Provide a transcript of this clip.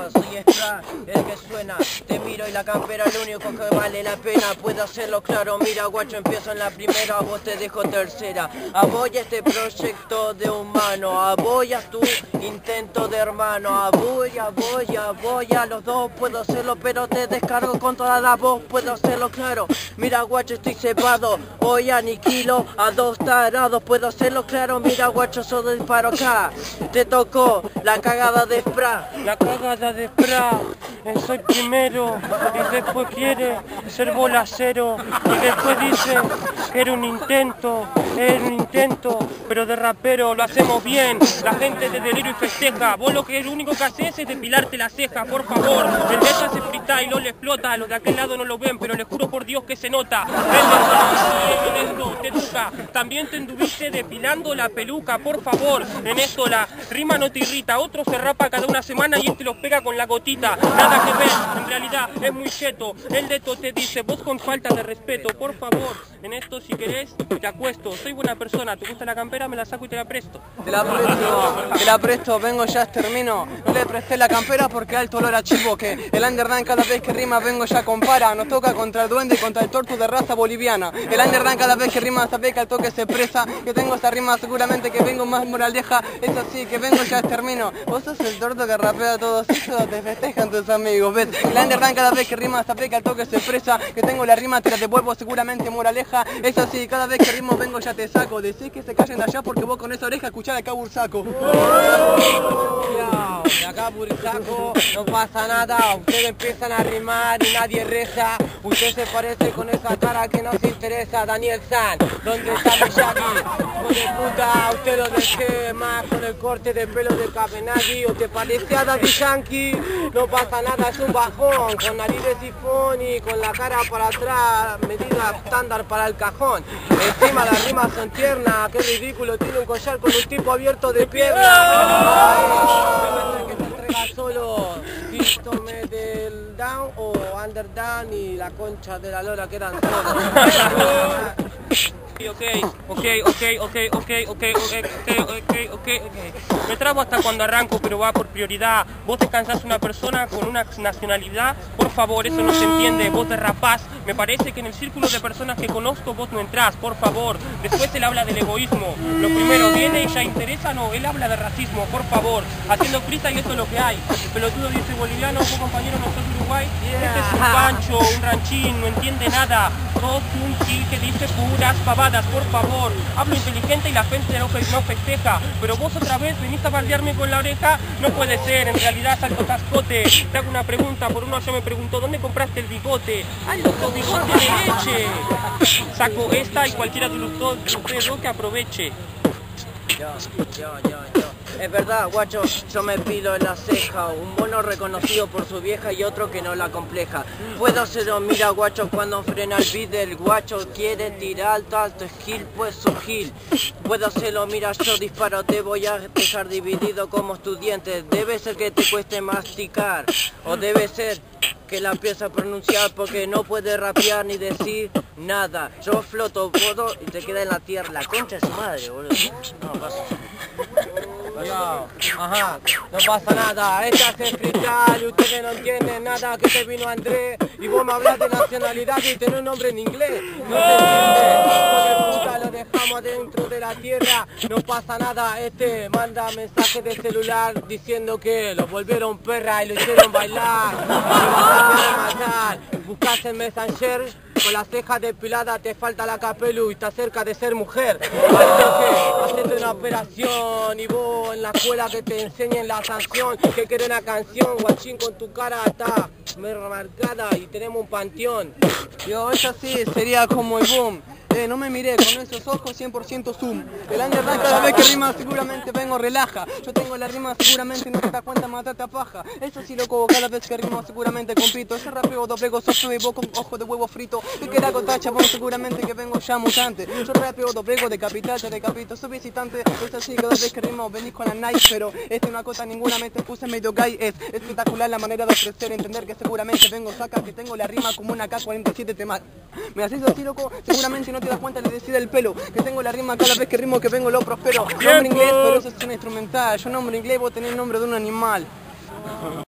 pena, soy Spra, el que suena. Te miro y la campera lo único que vale la pena. Puedo hacerlo claro, mira guacho, empiezo en la primera, a vos te dejo tercera. Apoya este proyecto de humano, apoya tu intento de hermano. Apoya, los dos puedo hacerlo, pero te descargo con toda la voz, puedo hacerlo claro. Mira guacho, estoy cebado, hoy aniquilo a dos tarados, puedo hacerlo claro. Mira guacho, solo disparo acá. Te tocó la cagada de Spra. La cagada de Spra. Soy primero y después quiere ser bolacero y después dice que era un intento, pero de rapero lo hacemos bien. La gente de delirio y festeja. Vos lo único que haces es depilarte la ceja, por favor. El de ella se frita y no le explota. Los de aquel lado no lo ven, pero les juro por Dios que se nota. En esto te toca. También te anduviste depilando la peluca, por favor. En esto la rima no te irrita. Otro se rapa cada una semana y este los pega con la gotita. Nada que ver, en realidad es muy cheto. El de esto te dice, vos con falta de respeto, por favor. En esto si querés te acuesto. Soy buena persona, te gusta la campera, me la saco y te la presto. Te la presto, vengo ya termino. No le presté la campera porque alto olor a chivo. Que el underground cada vez que rima vengo ya compara. Nos toca contra el duende y contra el tortu de raza boliviana. El underground cada vez que rima sabe que al toque se presa. Que tengo esa rima seguramente que vengo más moraleja. Es así que vengo ya termino. Vos sos el torto que rapea a todos esos, te festejan tus amigos. ¿Ves? El underground cada vez que rima sabe que al toque se presa. Que tengo la rima te la devuelvo seguramente moraleja. Es así, cada vez que rimo vengo ya te saco. Decís que se callen de allá porque vos con esa oreja escuchás de acá Bursaco. De acá Bursaco no pasa nada. Ustedes empiezan a rimar y nadie reza. Usted se parece con esa cara que no se interesa. Daniel San, ¿dónde está Miyagi? Hijo de puta, usted lo dejé más con el corte de pelo de Cabenagui. O te parece a Daddy Yankee. No pasa nada, es un bajón. Con nariz de sifón y con la cara para atrás. Medida estándar para el cajón. Encima las rimas son tiernas. Qué ridículo, tiene un collar con un tipo abierto de pierna. Que se entrega solo. Síntome del down o under down y la concha de la lora que eran todos. Ok. Me trabo hasta cuando arranco, pero va por prioridad. Vos te cansás una persona con una nacionalidad, por favor, eso no se entiende. Vos derrapás, me parece que en el círculo de personas que conozco vos no entrás, por favor. Después él habla del egoísmo. Lo primero viene y ya interesa, no, él habla de racismo, por favor. Haciendo prisa y esto es lo que hay. El pelotudo dice boliviano, vos compañero no sos de Uruguay. Este es un pancho, un ranchín, no entiende nada. Sos un gil que dice puras pavadas, por favor. Hablo inteligente y la gente no festeja. Pero vos otra vez venís a baldearme con la oreja. No puede ser, en realidad salto cascote. Te hago una pregunta, por uno yo me pregunto, ¿dónde compraste el bigote? ¡Ay, loco, bigote de leche! Saco esta y cualquiera de ustedes dos que aproveche. Yo. Es verdad, guacho, yo me pido en la ceja. Un mono reconocido por su vieja y otro que no la compleja. Puedo hacerlo, mira guacho, cuando frena el beat del guacho. Quiere tirar alto skill, pues su gil. Puedo hacerlo, mira yo disparo. Te voy a dejar dividido como estudiante. Debe ser que te cueste masticar. O debe ser que la empieza a pronunciar porque no puede rapear ni decir nada. Yo floto, puedo y te queda en la tierra. La concha de su madre, boludo. No pasa. Ajá, no pasa nada, esta es freestyle y ustedes no entienden nada, que te vino Andrés y vos me hablas de nacionalidad y tenés un nombre en inglés. No se entiende, hijo de puta, lo dejamos dentro de la tierra, no pasa nada, manda mensaje de celular diciendo que lo volvieron perra y lo hicieron bailar, lo hicieron matar. Buscas en Messenger, con las cejas depiladas te falta la capelu y estás cerca de ser mujer. Hacete una operación y vos en la escuela que te enseñen la sanción. Que quiere una canción, guachín, con tu cara está marcada y tenemos un panteón. Yo, eso sí, sería como el boom. No me miré con esos ojos 100% zoom. El underground cada vez que rima seguramente vengo relaja. Yo tengo la rima seguramente no te das cuenta matarte a paja. Eso sí loco, cada vez que rimo seguramente compito. Ese rapeo doblego socio y vos con ojo de huevo frito. Que queda con tacha, vos seguramente que vengo ya mutante. Yo rapeo doblego de capital, te decapito. Soy visitante, es así cada vez que rimo venís con la nice. Pero una cosa ninguna me te puse medio gay. Es espectacular la manera de ofrecer, entender que seguramente vengo saca. Que tengo la rima como una K-47 te mata. Me haces así loco, seguramente no te das cuenta, le decide el pelo. Que tengo la rima cada vez que rimo que vengo lo prospero. Nombre inglés, pero eso es una instrumental. Yo nombre inglés, vos tenés el nombre de un animal.